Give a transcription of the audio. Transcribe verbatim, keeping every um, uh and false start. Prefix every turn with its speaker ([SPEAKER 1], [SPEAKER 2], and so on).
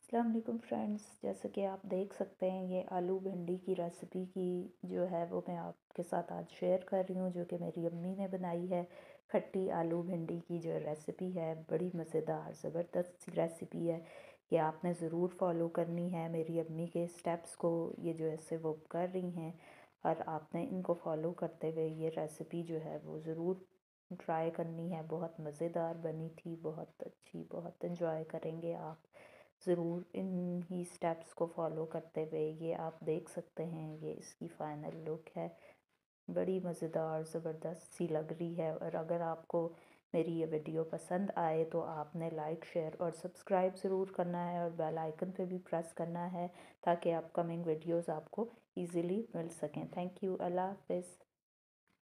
[SPEAKER 1] अस्सलाम वालेकुम फ्रेंड्स, जैसे कि आप देख सकते हैं ये आलू भिंडी की रेसिपी की जो है वो मैं आपके साथ आज शेयर कर रही हूँ, जो कि मेरी अम्मी ने बनाई है। खट्टी आलू भिंडी की जो रेसिपी है बड़ी मज़ेदार ज़बरदस्त सी रेसिपी है कि आपने ज़रूर फॉलो करनी है। मेरी अम्मी के स्टेप्स को ये जो ऐसे वो कर रही हैं और आपने इनको फॉलो करते हुए ये रेसिपी जो है वो ज़रूर ट्राई करनी है। बहुत मज़ेदार बनी थी, बहुत अच्छी, बहुत इन्जॉय करेंगे आप ज़रूर इन ही स्टेप्स को फॉलो करते हुए। ये आप देख सकते हैं, ये इसकी फ़ाइनल लुक है। बड़ी मज़ेदार ज़बरदस्त सी लग रही है। और अगर आपको मेरी ये वीडियो पसंद आए तो आपने लाइक शेयर और सब्सक्राइब ज़रूर करना है और बेल आइकन पे भी प्रेस करना है ताकि अपकमिंग वीडियोस आपको इजीली मिल सकें। Thank you. अल्लाह हाफ़िज़।